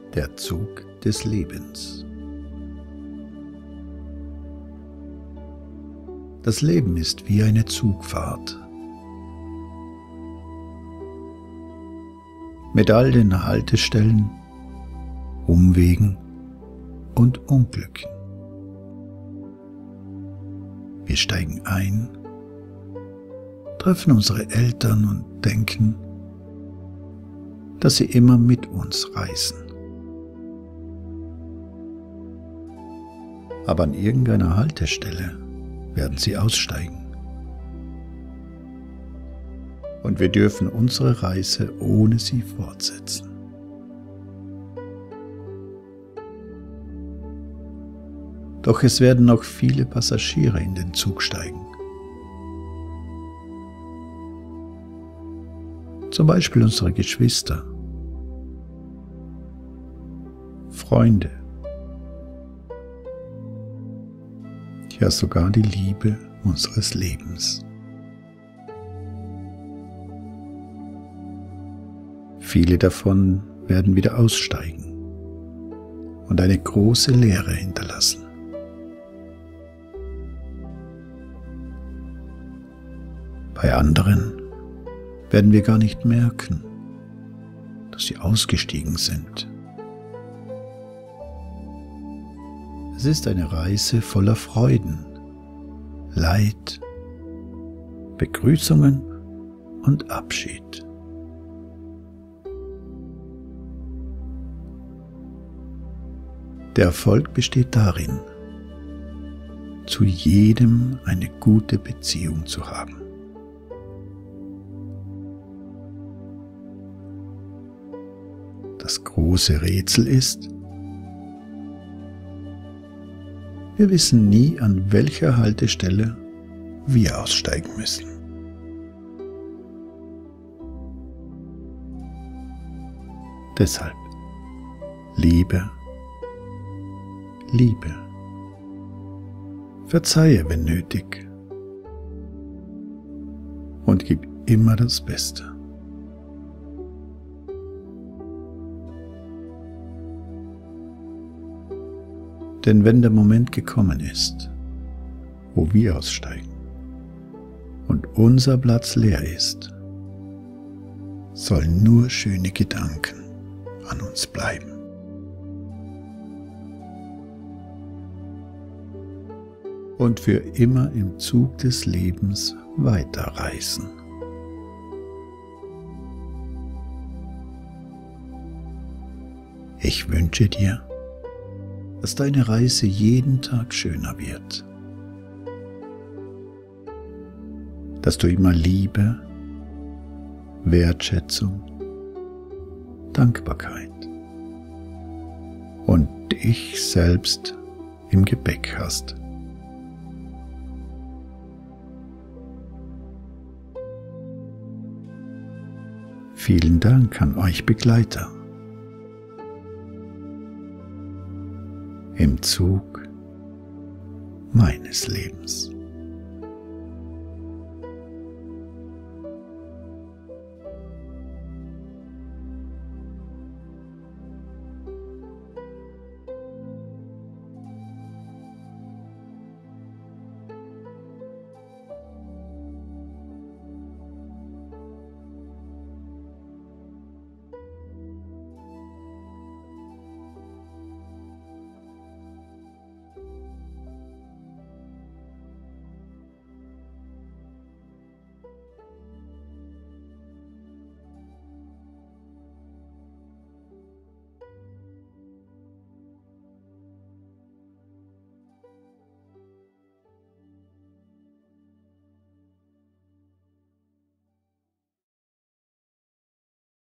Der Zug des Lebens. Das Leben ist wie eine Zugfahrt. Mit all den Haltestellen, Umwegen und Unglücken. Wir steigen ein, treffen unsere Eltern und denken, dass sie immer mit uns reisen. Aber an irgendeiner Haltestelle werden sie aussteigen. Und wir dürfen unsere Reise ohne sie fortsetzen. Doch es werden noch viele Passagiere in den Zug steigen. Zum Beispiel unsere Geschwister, Freunde, ja sogar die Liebe unseres Lebens. Viele davon werden wieder aussteigen und eine große Leere hinterlassen. Bei anderen werden wir gar nicht merken, dass sie ausgestiegen sind. Es ist eine Reise voller Freuden, Leid, Begrüßungen und Abschied. Der Erfolg besteht darin, zu jedem eine gute Beziehung zu haben. Das große Rätsel ist, wir wissen nie, an welcher Haltestelle wir aussteigen müssen. Deshalb Liebe, Liebe, verzeihe, wenn nötig, und gib immer das Beste. Denn wenn der Moment gekommen ist, wo wir aussteigen und unser Platz leer ist, sollen nur schöne Gedanken an uns bleiben. Und für immer im Zug des Lebens weiterreisen. Ich wünsche dir, dass deine Reise jeden Tag schöner wird, dass du immer Liebe, Wertschätzung, Dankbarkeit und dich selbst im Gepäck hast. Vielen Dank an euch Begleiter im Zug meines Lebens.